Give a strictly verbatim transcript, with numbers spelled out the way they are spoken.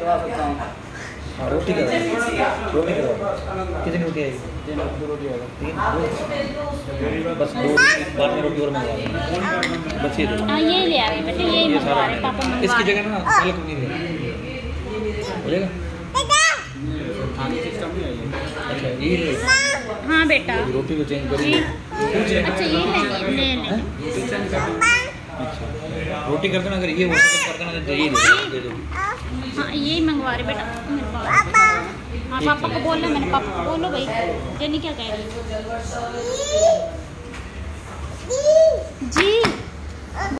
हाँ रोटी का रोटी का कितनी रोटी आएगी? तीन रोटी आएगा। तीन बस दो बाद में रोटी और मंगवा देंगे बस ये दो। हाँ ये ले आ रहे बेटे यही मंगवा रहे पापा मंगवा। इसकी जगह ना पालक पनीर है बोलेगा? अच्छा ये ले। हाँ बेटा रोटी को चेंज करिए। अच्छा ये ले ले ले। अच्छा रोटी कर देना, अगर ये वो कर देना तो ये दे दो। हाँ यही मंगवा रहे बेटा मेरे पापा। हाँ पापा को बोल रहे मैंने, पापा को बोलो भाई। जेनी क्या कह रही है? जी